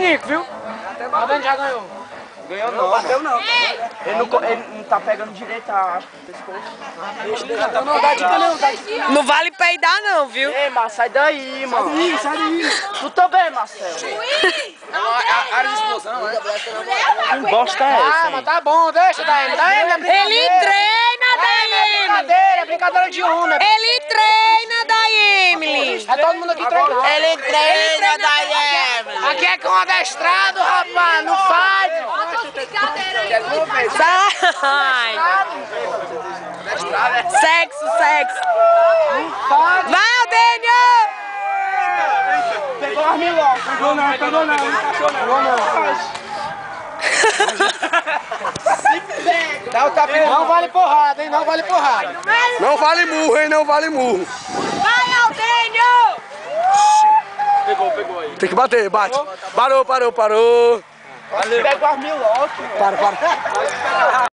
5, viu? A Dani já ganhou. Ganhou não. Bateu não. Ele não tá pegando direito a pescoço. Não dá dica não, dá dica não. Não vale peidar não, viu? Ei, Marcelo, sai daí, mano. Sai daí. Tu também, Marcelo. Área de explosão, né? Que bosta é essa? Ah, mas tá bom, deixa, Daí. Ele treina, Daí. É brincadeira de homem. Ele treina, Daí, Emily. É todo mundo aqui treinando. Ele treina, Daí. Aqui é com adestrado, rapaz, não faz. Sai. Sexo. Vai, Aldênio. Pegou as milocas. Pegou não, encaixou não. Dá o tapinha. Não vale porrada, hein? Não vale porrada. Não vale murro, hein? Não vale murro. Vai, Aldênio. Pegou aí. Tem que bater, bate. Parou. Pegou as milocas. Para.